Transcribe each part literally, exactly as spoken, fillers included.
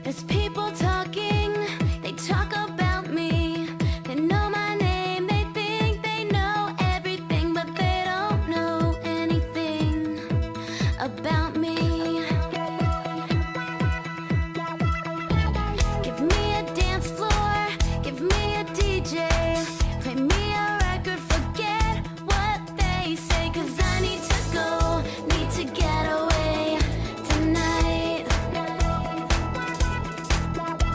There's people talking, they talk about me. They know my name, they think they know everything, but they don't know anything about me. Give me a dance floor, give me a D J, play me a record, forget what they say, 'cause I need to go, need to get away tonight.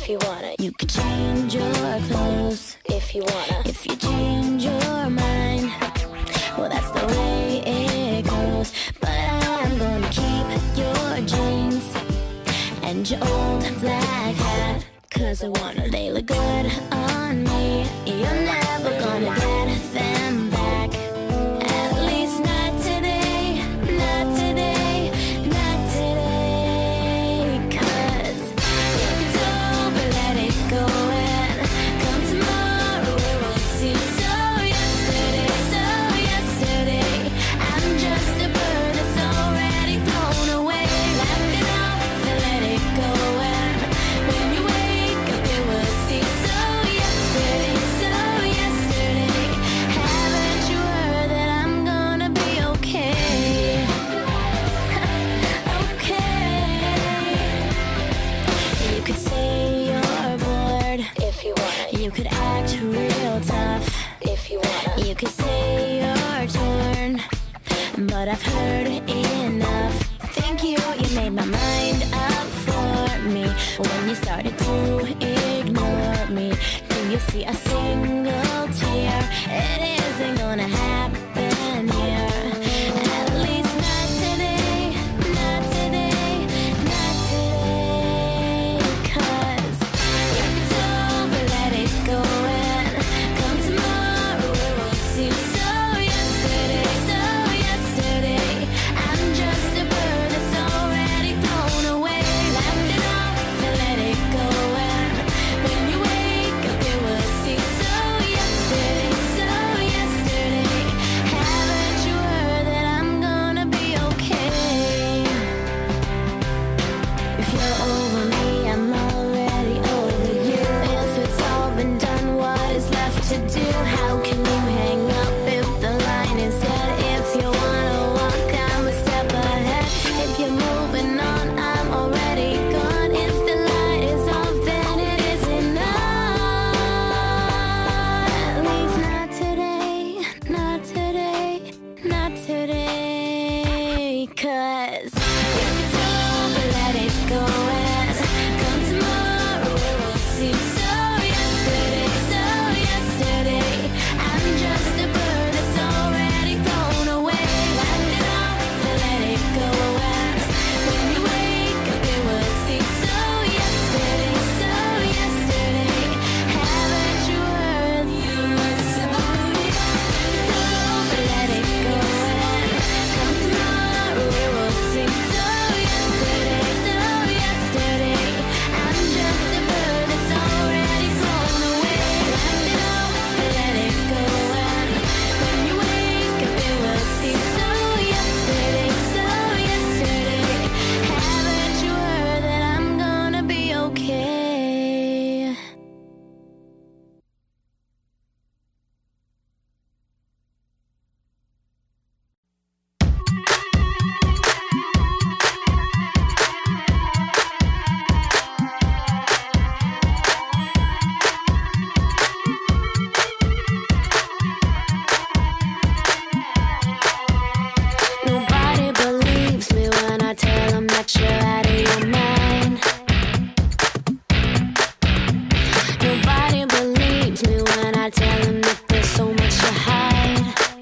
if you wanna. You could change your clothes if you wanna. If you change your mind, well, that's the way it goes. But I'm gonna keep your jeans and your old black hat, 'cause I wanna. They look good on me. You're never gonna get them back. At least not today, not today, not today. 'Cause if it's over, let it go, and come tomorrow we will see. So yesterday, so yesterday, I'm just a bird that's already thrown away. Laugh it off and let it go, and when you wake up you will see. So yesterday, so yesterday, haven't you heard that I'm gonna be okay? Okay. You could say you're bored if you wanna. You could act real tough if you wanna. You could say you're torn, but I've heard enough. Thank you, you made my mind up for me. When you started to ignore me, do you see a single tear? It isn't gonna happen here. At least not today, not today, not today. 'Cause if it's over, let it go, and come tomorrow we will see. So yesterday, so yesterday, I'm just a bird that's already thrown away. Laugh it off and let it go, and when you wake up you will see. So yesterday, so yesterday, haven't you heard that I'm gonna be okay? If you're over me, I'm already over you. If it's all been done, what is left to do? How can you hang up if the line is dead? If you wanna walk, I'm a step ahead. If you're moving on, I'm already gone. If the light is off, then it isn't on. At least not today, not today, not today. 'Cause if it's over, let it go, and come tomorrow we will see. So yesterday, so yesterday, I'm just a bird that's already thrown away. Laugh it off and let it go, and when you wake up you will see. So yesterday, so yesterday, haven't you heard? You were so it's over, let it go, and come tomorrow we will see. So yesterday, so yesterday, I'm just a bird that's already flown away. Laugh it off and let it go, and when you wake up you will see. So yesterday, so yesterday, haven't you heard that I'm gonna be okay? Nobody believes me when I tell them that you're out of your mind. Nobody believes me when I tell them that there's so much to hide.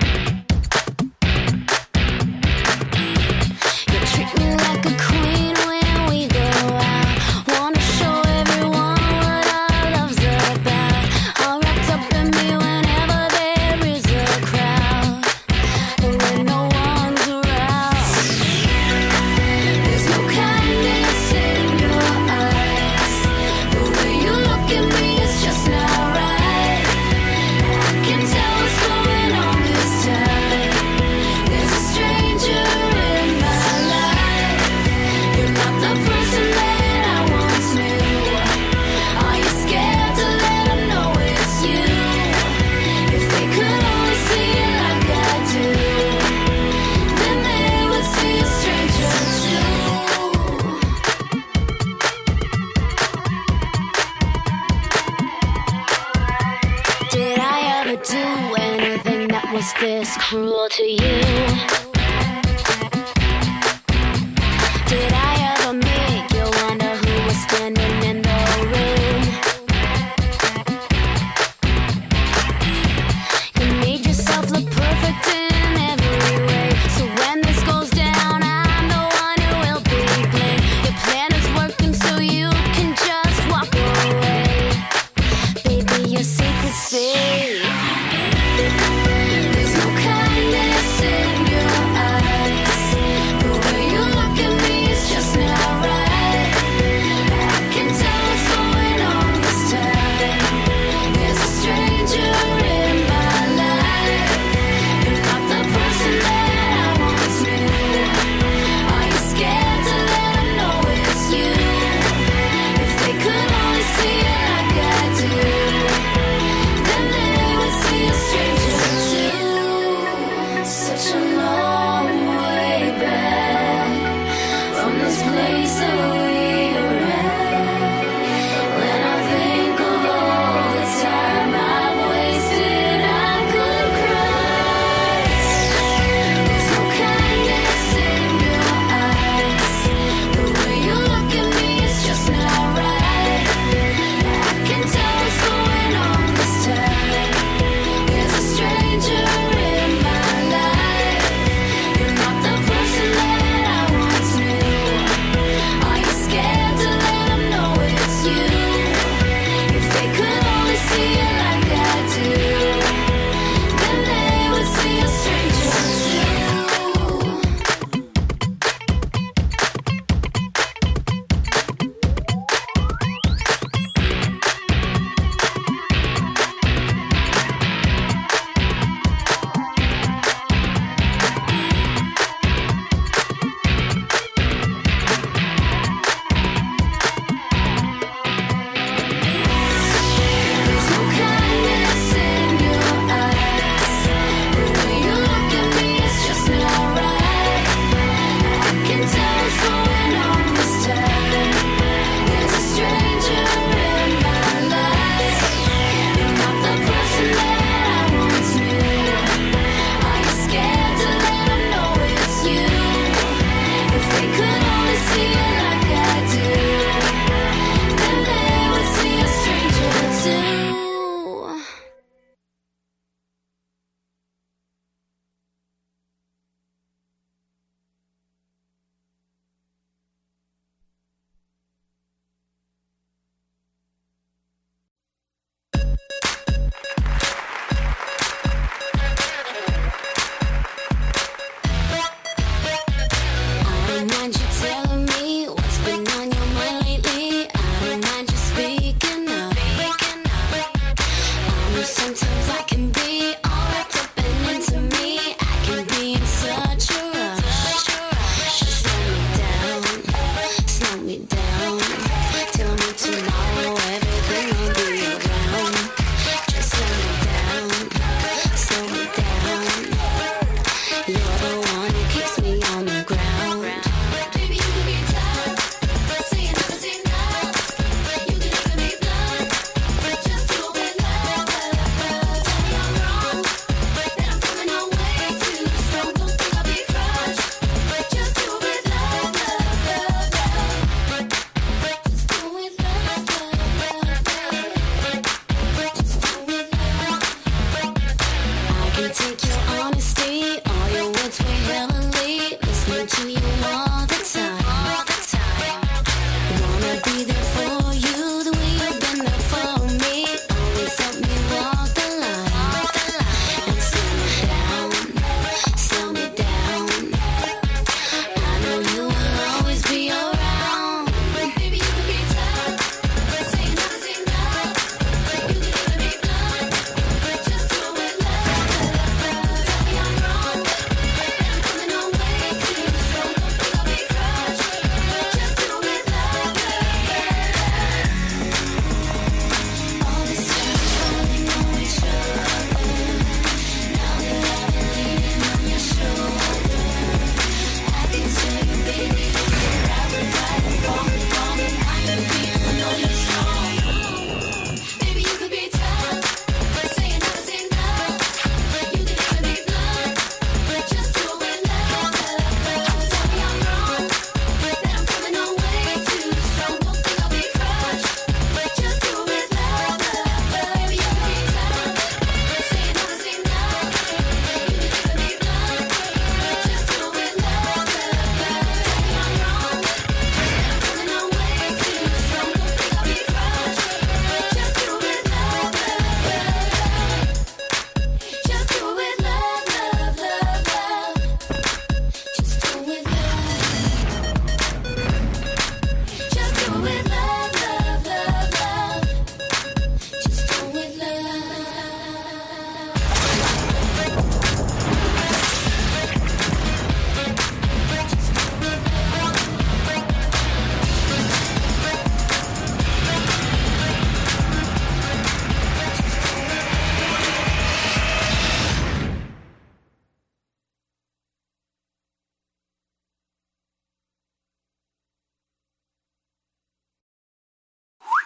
You treat me like a queen when we go out. Wanna show everyone what our love's about. All wrapped up in me whenever there is a crowd, but when no one's around, there's no kindness in your eyes. The way you look at me is just not right. I can tell what's going on this time. There's a stranger in my life. You're not the person that I once knew. Are you scared to let them know it's you? If they could only see it like I do, then they would see a stranger too. Did I ever do anything that was this cruel to you? Did I ever make you wonder who was standing in the room?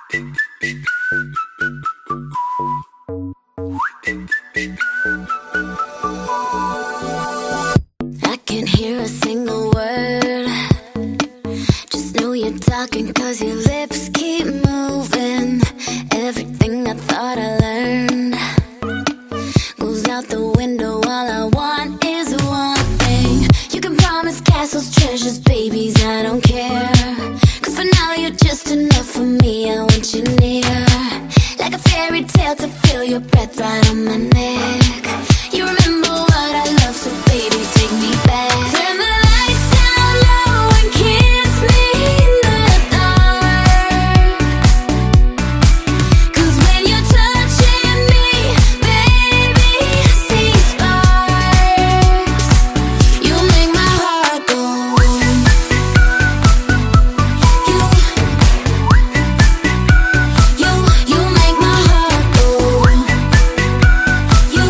I can't hear a single word. Just know you're talking cause your lips keep moving. Everything I thought I learned goes out the window. All I want is one thing. You can promise castles, treasures, babies, I don't care. Cause for now you're just enough for me. I want you near, like a fairy tale to feel your breath right on my neck. You remember what I love, so baby take me back. Turn the lights down low and kiss me in the dark. Cause when you're touching me, baby, I see sparks. You make my heart go. You, you, you make my heart go. You,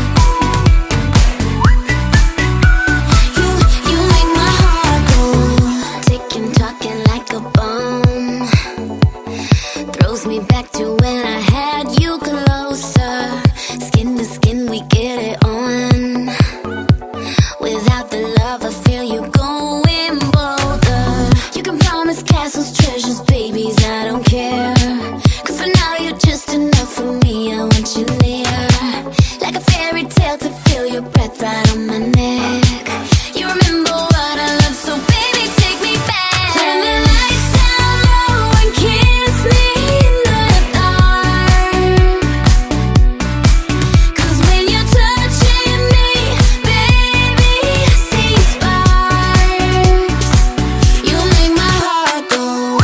you, you make my heart go. Ticking, talking like a bomb. Throws me back to when I had you closer. Skin to skin, we get it on. Without the love, I feel you going bolder. You can promise castles, treasures, babies, I don't care. Cause for now you're just enough for me. I want you near, like a fairy tale to feel your breath right on my neck. You remember what I love, so baby take me back. Turn the lights down low and kiss me in the dark. Cause when you're touching me, baby, I see sparks. You make my heart go.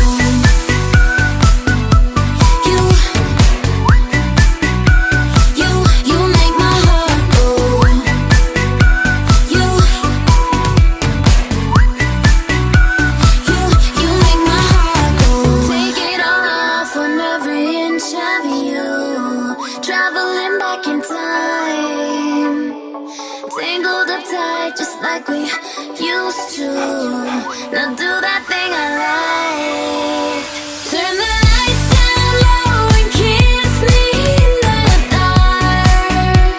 You, you, you make my heart go. You, you, you make my heart go. Take it all off on every inch of you. Traveling back in time, tangled up tight just like we used to. Now do that thing I like. Turn the lights down low and kiss me in the dark.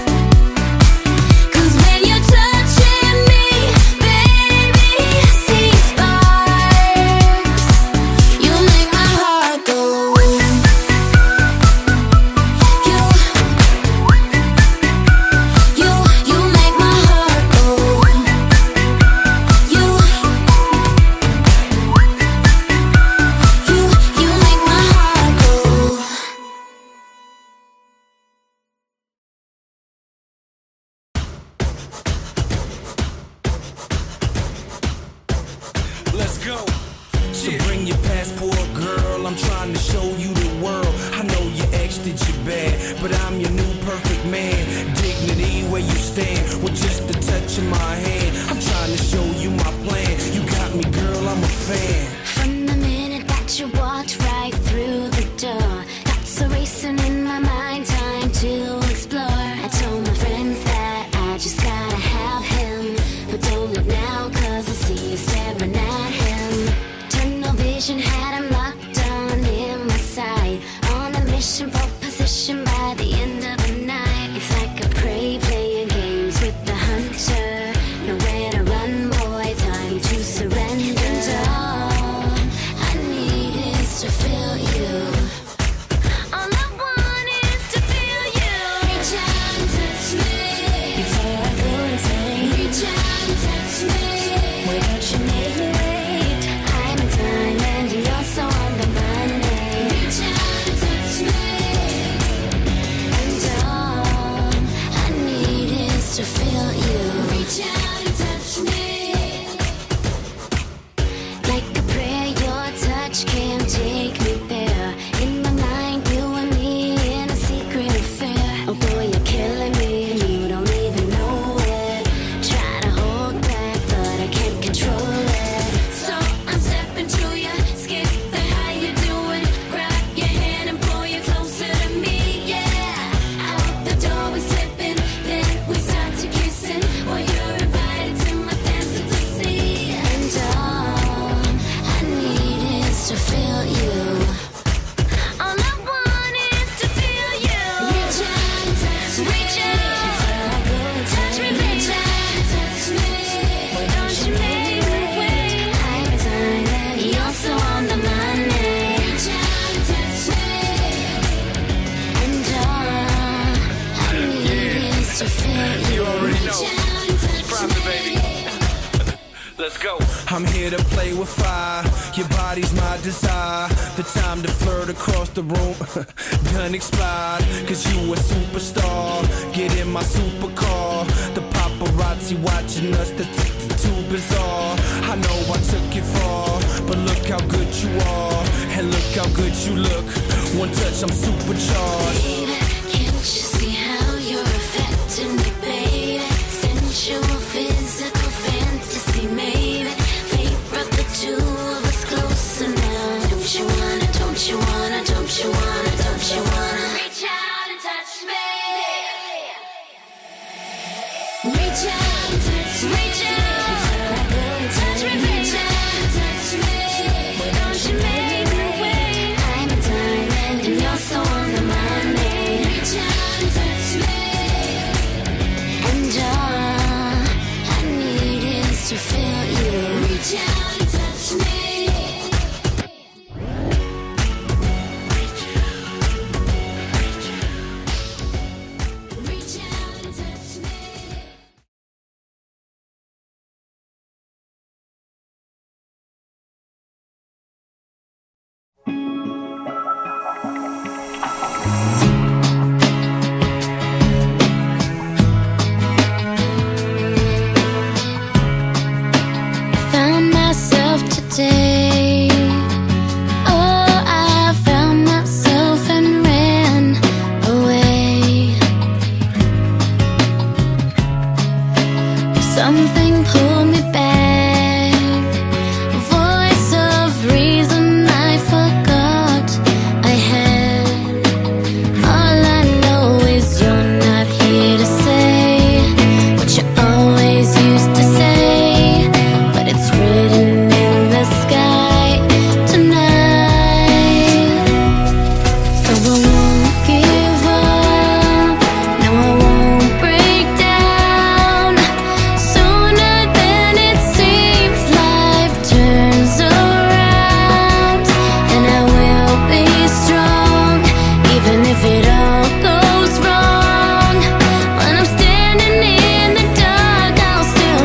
Cause when you're touching me, baby, I see sparks. You make my heart go. You, you, you make my heart go. You, you, you make my heart go. Let's go. So bring your passport, girl. I'm trying to show you the world. I know your ex did you bad, but I'm your new perfect man. Dignity where you stand with just the touch of my hand. I'm trying to show you my plan. You got me, girl. I'm a fan. From the minute that you walked right through the door, thoughts are racing in my mind, time to explore. I told my friends that I just gotta have him, but don't look now cause I see you staring at him. Tunnel vision had him locked on in my sight, on a mission for position by the end of the night. It's like a prey playing games with the hunter. Nowhere to run, boy, time to surrender. And all feel You you. already know. Reach out and touch Profit, me. baby. Let's go. I'm here to play with fire. Your body's my desire. The time to flirt across the room done expired. Cause you a superstar. Get in my supercar. The paparazzi watching us. The too bizarre. I know I took it far, but look how good you are. And look how good you look. One touch, I'm supercharged. Baby, can't you see how you're affecting me, baby? Sensual, physical fantasy, maybe. Fate brought the two of us closer now. Don't you wanna, don't you wanna, don't you wanna, don't you wanna reach out and touch me? Reach out and touch me. Reach out. Touch me, reach out and touch me. Don't you make me wait. I'm a diamond and you're so on the money. Reach out and touch me. And all I need is to feel you. Reach out and touch me. Reach out and touch me. Found myself today. Oh, I found myself and ran away. Something pulled me back. A voice of reason I forgot I had. All I know is you're not here to say what you always used to say, but it's written in the sky tonight. So I won't give up, no I won't break down. Sooner than it seems, life turns around, and I will be strong, even if it all goes wrong. When I'm standing in the dark, I'll still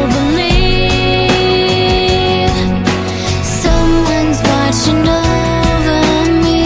believe someone's watching over me.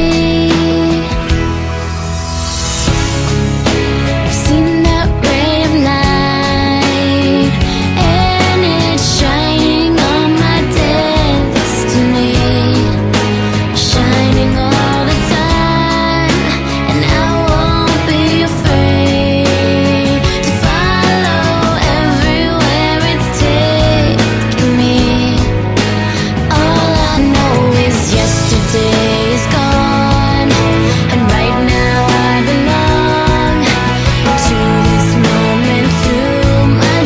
I've seen that ray of light, and it's shining on my destiny, shining all the time, and I won't be afraid to follow everywhere it's taking me. All I know is yesterday is gone, and right now I belong to this moment, to my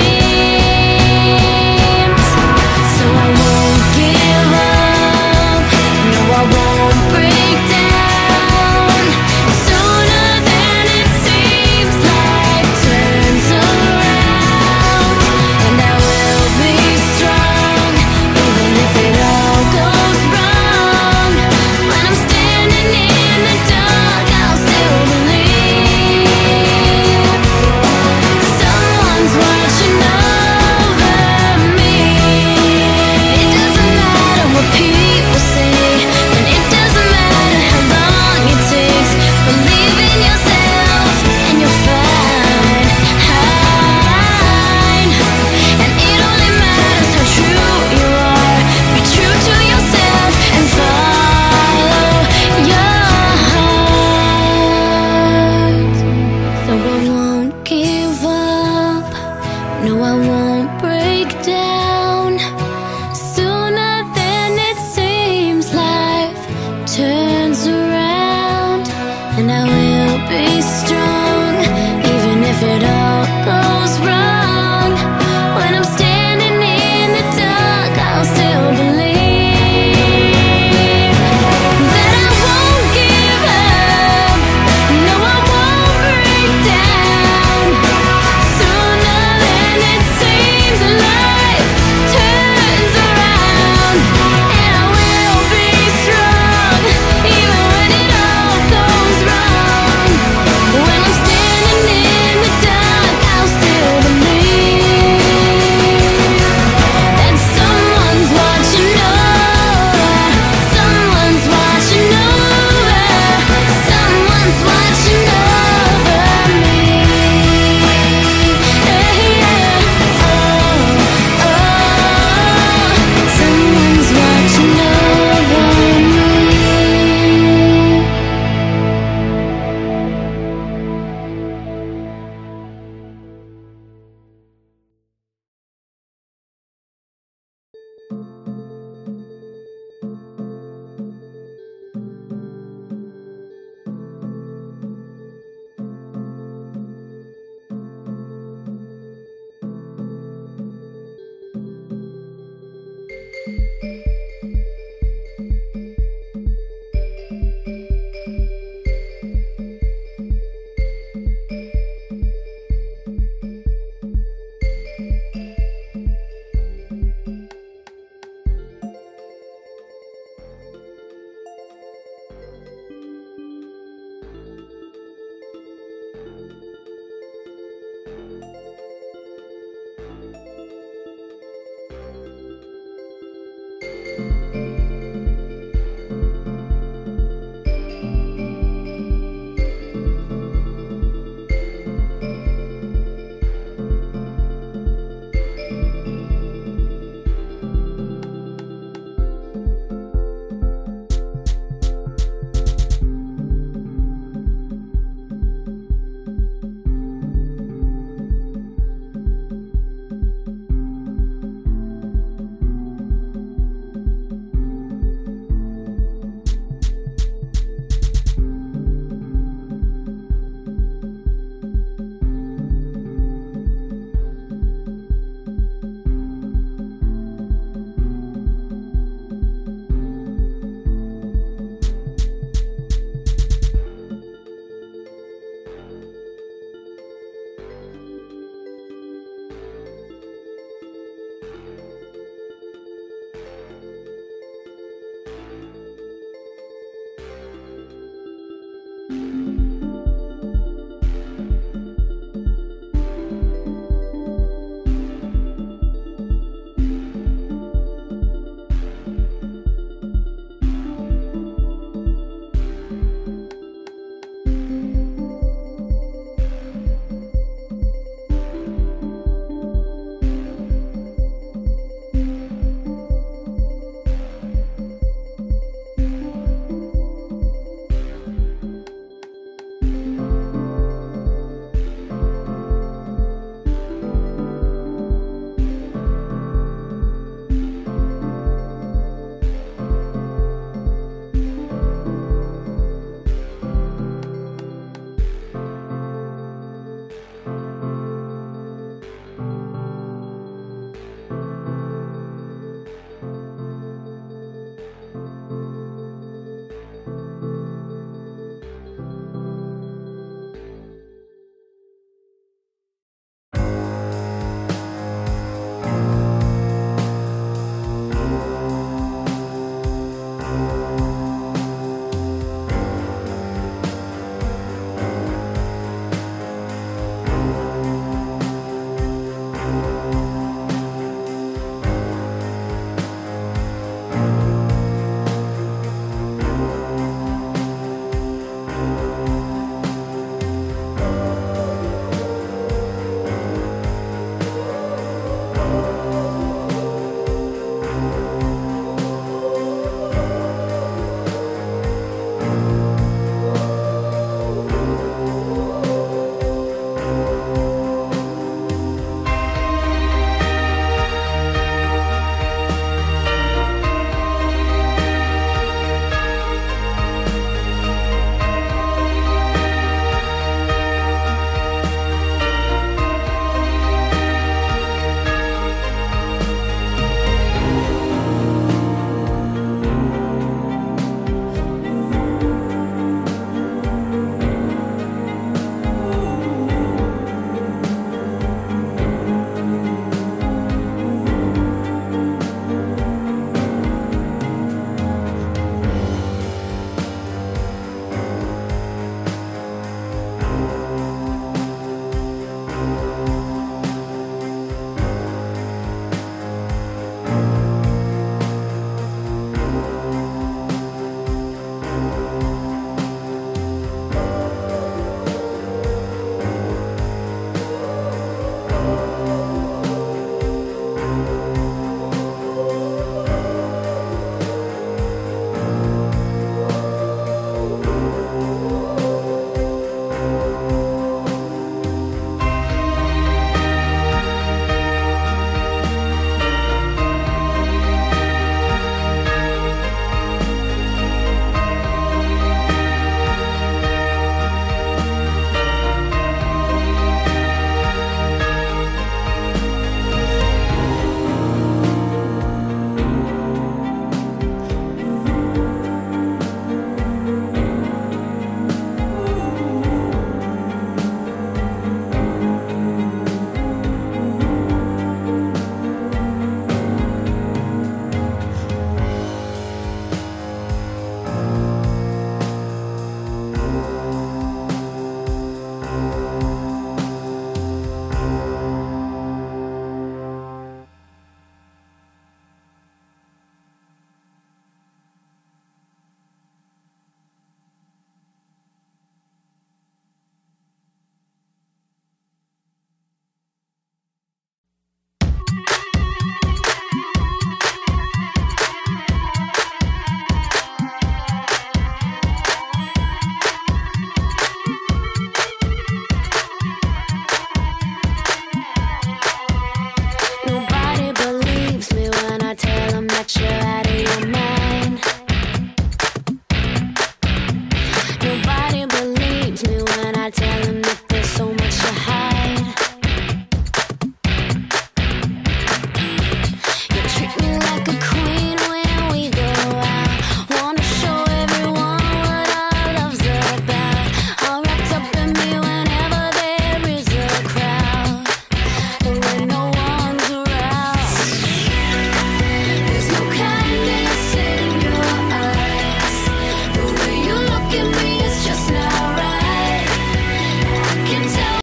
dreams. So I won't give up, no I won't break down. Sooner than it seems, life turns around, and I will be strong, even if it all goes wrong. When I'm standing in the dark, I'll still believe someone's watching over me. It doesn't matter what people say, and it doesn't matter how long it takes. Believe in yourself and you'll find, and it only matters how true you are. Be true to yourself and follow your heart. So I won't give up, no I won't break down. Sooner than it seems, life turns around, and I will be strong, even if it all goes wrong. When I'm standing in the dark, I'll still believe that I won't give up, no I won't break down. Sooner than it seems, life turns around, and I will be strong, even when it all goes wrong. When I'm standing in the dark,